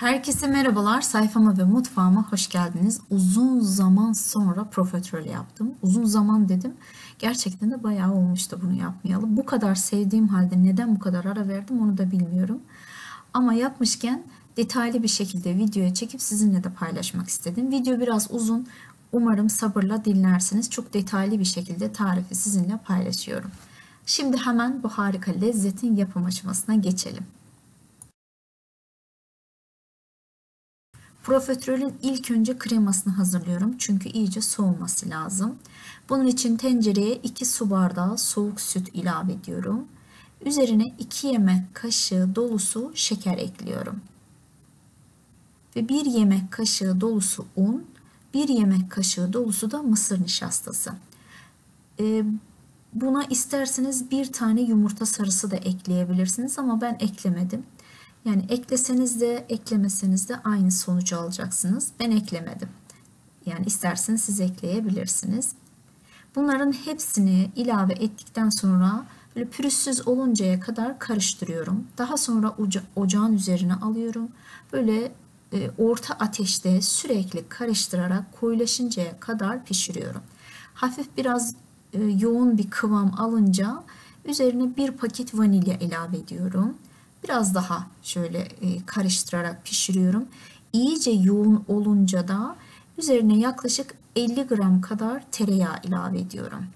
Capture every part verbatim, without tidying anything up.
Herkese merhabalar. Sayfama ve mutfağıma hoş geldiniz. Uzun zaman sonra profiterol yaptım. Uzun zaman dedim. Gerçekten de bayağı olmuştu bunu yapmayalı. Bu kadar sevdiğim halde neden bu kadar ara verdim onu da bilmiyorum. Ama yapmışken detaylı bir şekilde videoya çekip sizinle de paylaşmak istedim. Video biraz uzun. Umarım sabırla dinlersiniz. Çok detaylı bir şekilde tarifi sizinle paylaşıyorum. Şimdi hemen bu harika lezzetin yapım aşamasına geçelim. Profiterolün ilk önce kremasını hazırlıyorum. Çünkü iyice soğuması lazım. Bunun için tencereye iki su bardağı soğuk süt ilave ediyorum. Üzerine iki yemek kaşığı dolusu şeker ekliyorum. Ve bir yemek kaşığı dolusu un, bir yemek kaşığı dolusu da mısır nişastası. Ee, buna isterseniz bir tane yumurta sarısı da ekleyebilirsiniz ama ben eklemedim. Yani ekleseniz de eklemeseniz de aynı sonucu alacaksınız. Ben eklemedim. Yani isterseniz siz ekleyebilirsiniz. Bunların hepsini ilave ettikten sonra böyle pürüzsüz oluncaya kadar karıştırıyorum. Daha sonra oca ocağın üzerine alıyorum. Böyle e, orta ateşte sürekli karıştırarak koyulaşıncaya kadar pişiriyorum. Hafif biraz e, yoğun bir kıvam alınca üzerine bir paket vanilya ilave ediyorum. Biraz daha şöyle e, karıştırarak pişiriyorum. İyice yoğun olunca da üzerine yaklaşık elli gram kadar tereyağı ilave ediyorum.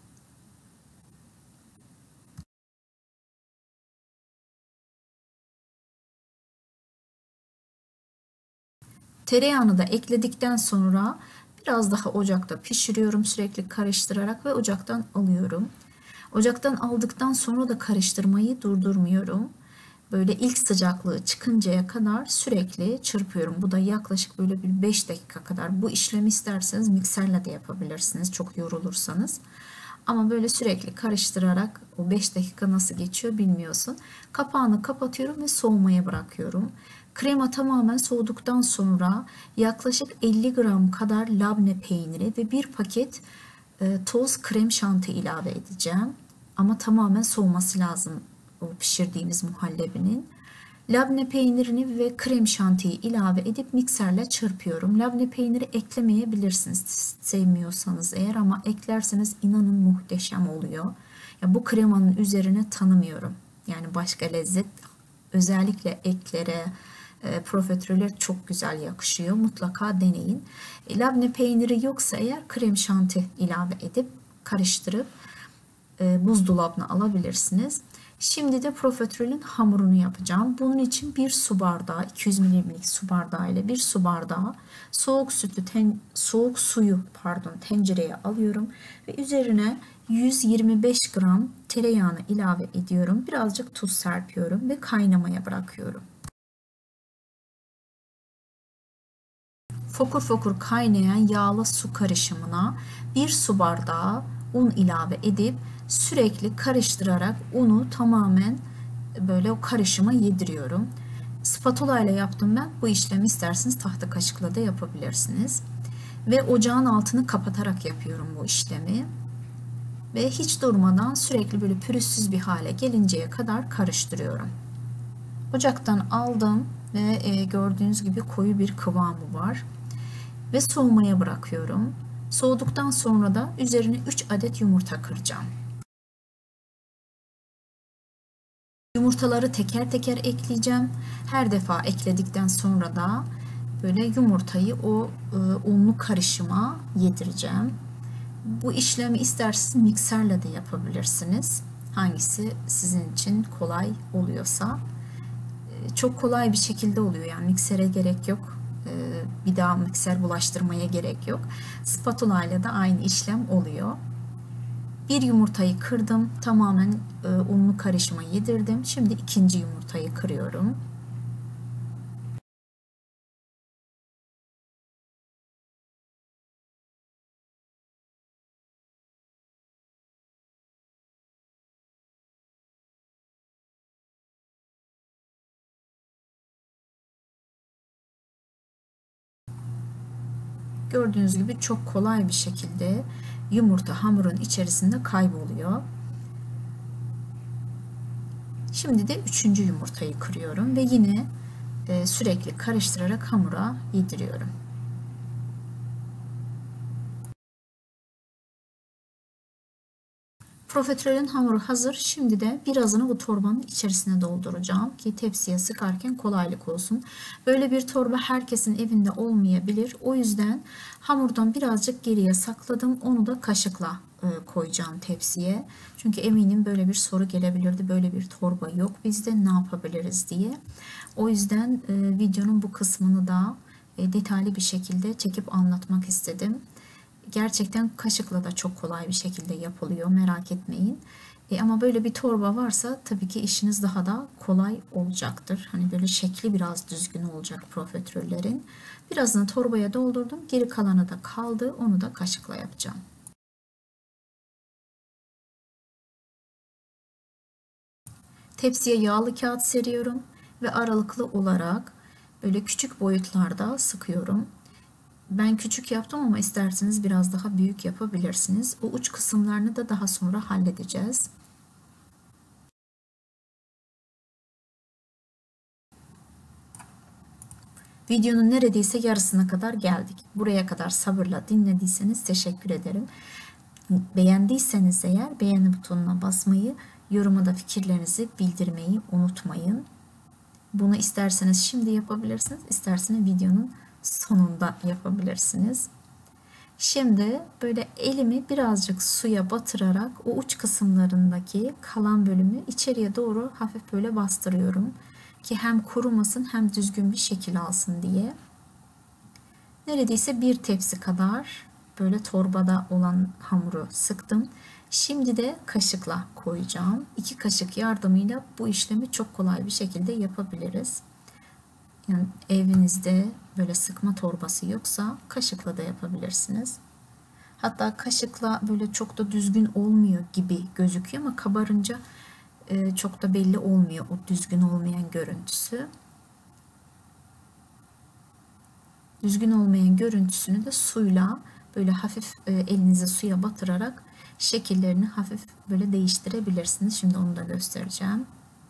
Tereyağını da ekledikten sonra biraz daha ocakta pişiriyorum sürekli karıştırarak ve ocaktan alıyorum. Ocaktan aldıktan sonra da karıştırmayı durdurmuyorum. Böyle ilk sıcaklığı çıkıncaya kadar sürekli çırpıyorum. Bu da yaklaşık böyle bir beş dakika kadar. Bu işlemi isterseniz mikserle de yapabilirsiniz çok yorulursanız. Ama böyle sürekli karıştırarak o beş dakika nasıl geçiyor bilmiyorsun. Kapağını kapatıyorum ve soğumaya bırakıyorum. Krema tamamen soğuduktan sonra yaklaşık elli gram kadar labne peyniri ve bir paket e, toz krem şanti ilave edeceğim. Ama tamamen soğuması lazım o pişirdiğimiz muhallebinin. Labne peynirini ve krem şantiyi ilave edip mikserle çırpıyorum. Labne peyniri eklemeyebilirsiniz sevmiyorsanız eğer ama eklerseniz inanın muhteşem oluyor. Ya bu kremanın üzerine tanımıyorum. Yani başka lezzet özellikle eklere, e, profiteroller çok güzel yakışıyor. Mutlaka deneyin. E, labne peyniri yoksa eğer krem şanti ilave edip karıştırıp e, buzdolabına alabilirsiniz. Şimdi de profiterolün hamurunu yapacağım. Bunun için bir su bardağı, iki yüz milimetrelik su bardağı ile bir su bardağı soğuk sütü, ten, soğuk suyu pardon tencereye alıyorum ve üzerine yüz yirmi beş gram tereyağını ilave ediyorum. Birazcık tuz serpiyorum ve kaynamaya bırakıyorum. Fokur fokur kaynayan yağlı su karışımına bir su bardağı un ilave edip sürekli karıştırarak unu tamamen böyle o karışıma yediriyorum. Spatula ile yaptım ben. Bu işlemi isterseniz tahta kaşıkla da yapabilirsiniz. Ve ocağın altını kapatarak yapıyorum bu işlemi. Ve hiç durmadan sürekli böyle pürüzsüz bir hale gelinceye kadar karıştırıyorum. Ocaktan aldım ve gördüğünüz gibi koyu bir kıvamı var. Ve soğumaya bırakıyorum. Soğuduktan sonra da üzerine üç adet yumurta kıracağım. Yumurtaları teker teker ekleyeceğim. Her defa ekledikten sonra da böyle yumurtayı o e, unlu karışıma yedireceğim. Bu işlemi isterseniz mikserle de yapabilirsiniz. Hangisi sizin için kolay oluyorsa. E, çok kolay bir şekilde oluyor yani miksere gerek yok. E, bir daha mikser bulaştırmaya gerek yok. Spatula ile de aynı işlem oluyor. Bir yumurtayı kırdım. Tamamen e, unlu karışıma yedirdim. Şimdi ikinci yumurtayı kırıyorum. Gördüğünüz gibi çok kolay bir şekilde yumurta hamurun içerisinde kayboluyor. Şimdi de üçüncü yumurtayı kırıyorum ve yine e, sürekli karıştırarak hamura yediriyorum. Profiterolün hamuru hazır. Şimdi de birazını bu torbanın içerisine dolduracağım ki tepsiye sıkarken kolaylık olsun. Böyle bir torba herkesin evinde olmayabilir. O yüzden hamurdan birazcık geriye sakladım. Onu da kaşıkla e, koyacağım tepsiye. Çünkü eminim böyle bir soru gelebilirdi. Böyle bir torba yok bizde, ne yapabiliriz diye. O yüzden e, videonun bu kısmını da e, detaylı bir şekilde çekip anlatmak istedim. Gerçekten kaşıkla da çok kolay bir şekilde yapılıyor, merak etmeyin. E ama böyle bir torba varsa tabii ki işiniz daha da kolay olacaktır. Hani böyle şekli biraz düzgün olacak profiterollerin. Birazını torbaya doldurdum. Geri kalanı da kaldı. Onu da kaşıkla yapacağım. Tepsiye yağlı kağıt seriyorum ve aralıklı olarak böyle küçük boyutlarda sıkıyorum. Ben küçük yaptım ama isterseniz biraz daha büyük yapabilirsiniz. O uç kısımlarını da daha sonra halledeceğiz. Videonun neredeyse yarısına kadar geldik. Buraya kadar sabırla dinlediyseniz teşekkür ederim. Beğendiyseniz eğer beğeni butonuna basmayı, yoruma da fikirlerinizi bildirmeyi unutmayın. Bunu isterseniz şimdi yapabilirsiniz, isterseniz videonun sonunda yapabilirsiniz. Şimdi böyle elimi birazcık suya batırarak o uç kısımlarındaki kalan bölümü içeriye doğru hafif böyle bastırıyorum ki hem kurumasın hem düzgün bir şekil alsın diye. Neredeyse bir tepsi kadar böyle torbada olan hamuru sıktım. Şimdi de kaşıkla koyacağım. İki kaşık yardımıyla bu işlemi çok kolay bir şekilde yapabiliriz. Yani evinizde böyle sıkma torbası yoksa kaşıkla da yapabilirsiniz. Hatta kaşıkla böyle çok da düzgün olmuyor gibi gözüküyor ama kabarınca çok da belli olmuyor o düzgün olmayan görüntüsü. Düzgün olmayan görüntüsünü de suyla böyle hafif elinizi suya batırarak şekillerini hafif böyle değiştirebilirsiniz. Şimdi onu da göstereceğim.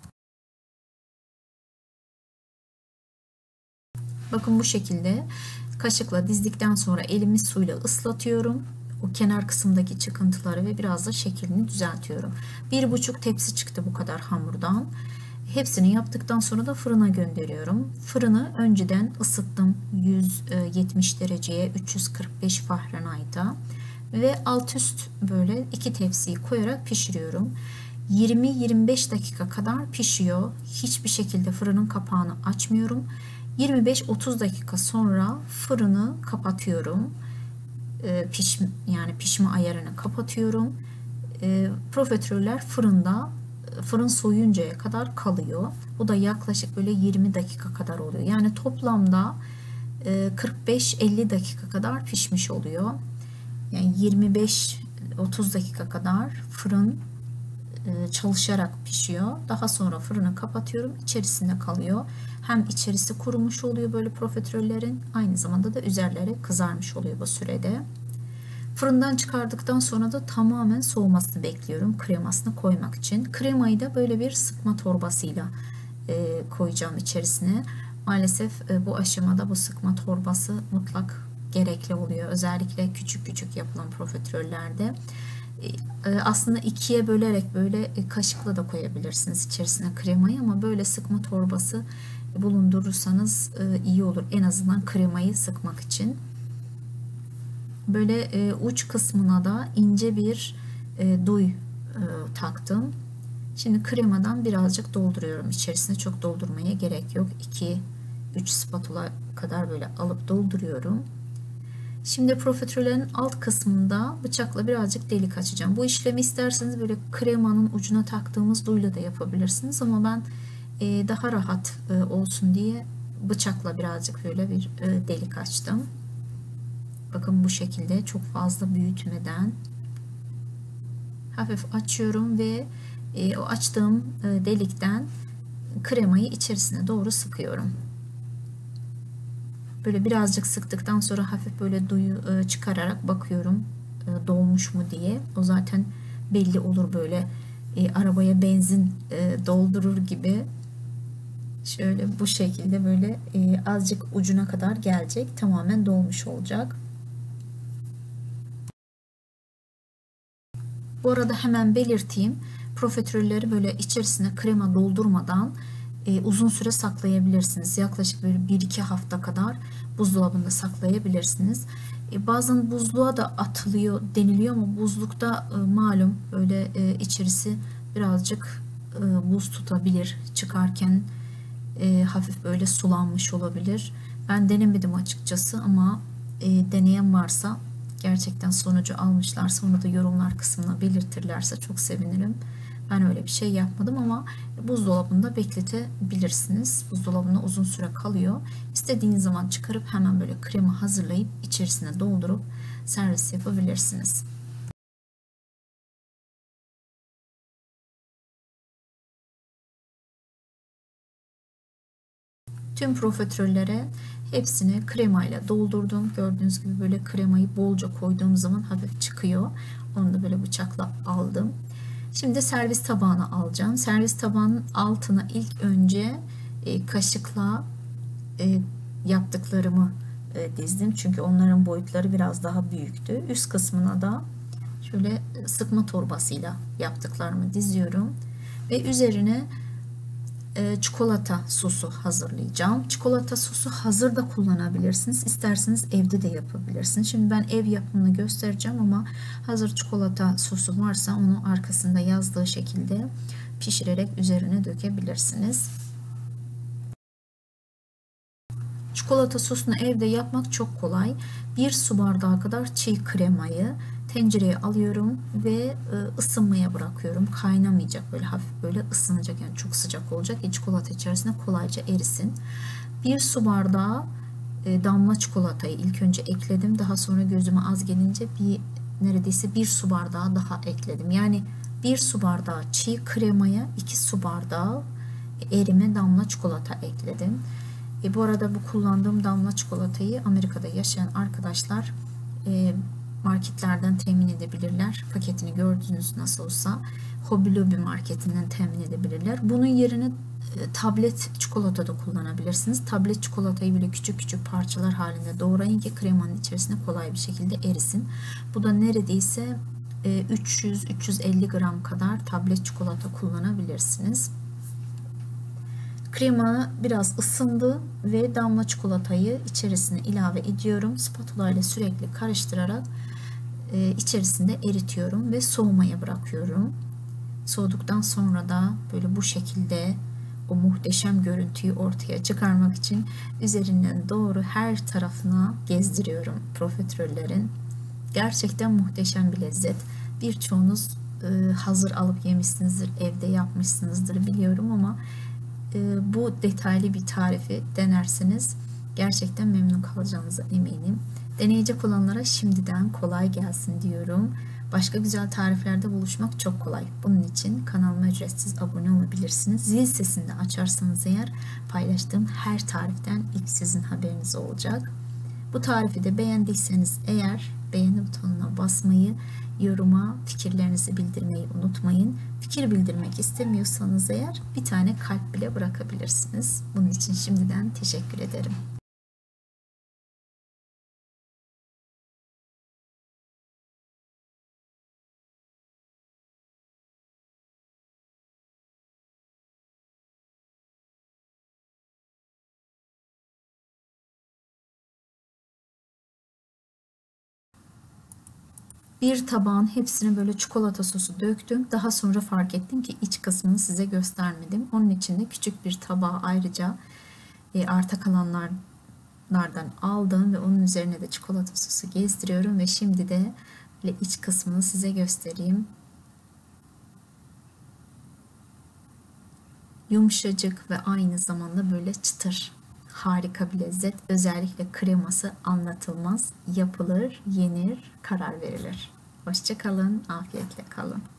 Bakın bu şekilde kaşıkla dizdikten sonra elimi suyla ıslatıyorum. O kenar kısımdaki çıkıntıları ve biraz da şeklini düzeltiyorum. Bir buçuk tepsi çıktı bu kadar hamurdan. Hepsini yaptıktan sonra da fırına gönderiyorum. Fırını önceden ısıttım yüz yetmiş dereceye, üç yüz kırk beş Fahrenheit'a ve alt üst böyle iki tepsiyi koyarak pişiriyorum. yirmi yirmi beş dakika kadar pişiyor. Hiçbir şekilde fırının kapağını açmıyorum. yirmi beş otuz dakika sonra fırını kapatıyorum. E, piş, yani pişme ayarını kapatıyorum. E, profiteroller fırında fırın soğuyuncaya kadar kalıyor. Bu da yaklaşık böyle yirmi dakika kadar oluyor. Yani toplamda e, kırk beş elli dakika kadar pişmiş oluyor. Yani yirmi beş otuz dakika kadar fırın e, çalışarak pişiyor. Daha sonra fırını kapatıyorum. İçerisinde kalıyor. Hem içerisi kurumuş oluyor böyle profiterollerin, aynı zamanda da üzerleri kızarmış oluyor bu sürede. Fırından çıkardıktan sonra da tamamen soğumasını bekliyorum kremasını koymak için. Kremayı da böyle bir sıkma torbasıyla e, koyacağım içerisine. Maalesef e, bu aşamada bu sıkma torbası mutlak gerekli oluyor. Özellikle küçük küçük yapılan profiterollerde. E, aslında ikiye bölerek böyle e, kaşıkla da koyabilirsiniz içerisine kremayı ama böyle sıkma torbası bulundurursanız e, iyi olur. En azından kremayı sıkmak için. Böyle e, uç kısmına da ince bir e, duy e, taktım. Şimdi kremadan birazcık dolduruyorum. İçerisine çok doldurmaya gerek yok. iki üç spatula kadar böyle alıp dolduruyorum. Şimdi profiterollerin alt kısmında bıçakla birazcık delik açacağım. Bu işlemi isterseniz böyle kremanın ucuna taktığımız duyla da yapabilirsiniz ama ben e, daha rahat e, olsun diye bıçakla birazcık böyle bir e, delik açtım. Bakın bu şekilde çok fazla büyütmeden hafif açıyorum ve e, o açtığım e, delikten kremayı içerisine doğru sıkıyorum. Böyle birazcık sıktıktan sonra hafif böyle duyu e, çıkararak bakıyorum e, dolmuş mu diye. O zaten belli olur böyle e, arabaya benzin e, doldurur gibi. Şöyle bu şekilde böyle e, azıcık ucuna kadar gelecek. Tamamen dolmuş olacak. Bu arada hemen belirteyim. Profiterolleri böyle içerisine krema doldurmadan e, uzun süre saklayabilirsiniz. Yaklaşık böyle bir iki hafta kadar buzdolabında saklayabilirsiniz. E, bazen buzluğa da atılıyor deniliyor ama buzlukta e, malum böyle e, içerisi birazcık e, buz tutabilir. Çıkarken e, hafif böyle sulanmış olabilir. Ben denemedim açıkçası ama e, deneyen varsa, gerçekten sonucu almışlarsa onu da yorumlar kısmına belirtirlerse çok sevinirim. Ben öyle bir şey yapmadım ama buzdolabında bekletebilirsiniz. Buzdolabında uzun süre kalıyor. İstediğiniz zaman çıkarıp hemen böyle krema hazırlayıp içerisine doldurup servis yapabilirsiniz. Tüm profiterollere hepsini kremayla doldurdum. Gördüğünüz gibi böyle kremayı bolca koyduğum zaman hafif çıkıyor. Onu da böyle bıçakla aldım. Şimdi servis tabağına alacağım. Servis tabağının altına ilk önce e, kaşıkla e, yaptıklarımı e, dizdim. Çünkü onların boyutları biraz daha büyüktü. Üst kısmına da şöyle sıkma torbasıyla yaptıklarımı diziyorum. Ve üzerine çikolata sosu hazırlayacağım. Çikolata sosu hazır da kullanabilirsiniz. İsterseniz evde de yapabilirsiniz. Şimdi ben ev yapımını göstereceğim ama hazır çikolata sosu varsa onu arkasında yazdığı şekilde pişirerek üzerine dökebilirsiniz. Çikolata sosunu evde yapmak çok kolay. Bir su bardağı kadar çiğ kremayı tencereye alıyorum ve ısınmaya bırakıyorum. Kaynamayacak, böyle hafif böyle ısınacak, yani çok sıcak olacak ki çikolata içerisinde kolayca erisin. Bir su bardağı damla çikolatayı ilk önce ekledim. Daha sonra gözüme az gelince bir neredeyse bir su bardağı daha ekledim. Yani bir su bardağı çiğ kremaya iki su bardağı erime damla çikolata ekledim. E, bu arada bu kullandığım damla çikolatayı Amerika'da yaşayan arkadaşlar e, marketlerden temin edebilirler. Paketini gördüğünüz nasıl olsa Hobby Lobby marketinden temin edebilirler. Bunun yerine e, tablet çikolata da kullanabilirsiniz. Tablet çikolatayı böyle küçük küçük parçalar halinde doğrayın ki kremanın içerisine kolay bir şekilde erisin. Bu da neredeyse e, üç yüz üç yüz elli gram kadar tablet çikolata kullanabilirsiniz. Krema biraz ısındı ve damla çikolatayı içerisine ilave ediyorum. Spatula ile sürekli karıştırarak e, içerisinde eritiyorum ve soğumaya bırakıyorum. Soğuduktan sonra da böyle bu şekilde o muhteşem görüntüyü ortaya çıkarmak için üzerinden doğru her tarafına gezdiriyorum profiterollerin. Gerçekten muhteşem bir lezzet. Birçoğunuz e, hazır alıp yemişsinizdir, evde yapmışsınızdır biliyorum ama bu detaylı bir tarifi denerseniz gerçekten memnun kalacağınıza eminim. Deneyecek olanlara şimdiden kolay gelsin diyorum. Başka güzel tariflerde buluşmak çok kolay. Bunun için kanalıma ücretsiz abone olabilirsiniz. Zil sesini de açarsanız eğer paylaştığım her tariften ilk sizin haberiniz olacak. Bu tarifi de beğendiyseniz eğer beğeni butonuna basmayı, yoruma fikirlerinizi bildirmeyi unutmayın. Fikir bildirmek istemiyorsanız eğer bir tane kalp bile bırakabilirsiniz. Bunun için şimdiden teşekkür ederim. Bir tabağın hepsini böyle çikolata sosu döktüm. Daha sonra fark ettim ki iç kısmını size göstermedim. Onun için de küçük bir tabağa ayrıca e, arta kalanlardan aldım ve onun üzerine de çikolata sosu gezdiriyorum ve şimdi de böyle iç kısmını size göstereyim. Yumuşacık ve aynı zamanda böyle çıtır. Harika bir lezzet. Özellikle kreması anlatılmaz. Yapılır, yenir, karar verilir. Hoşça kalın, afiyetle kalın.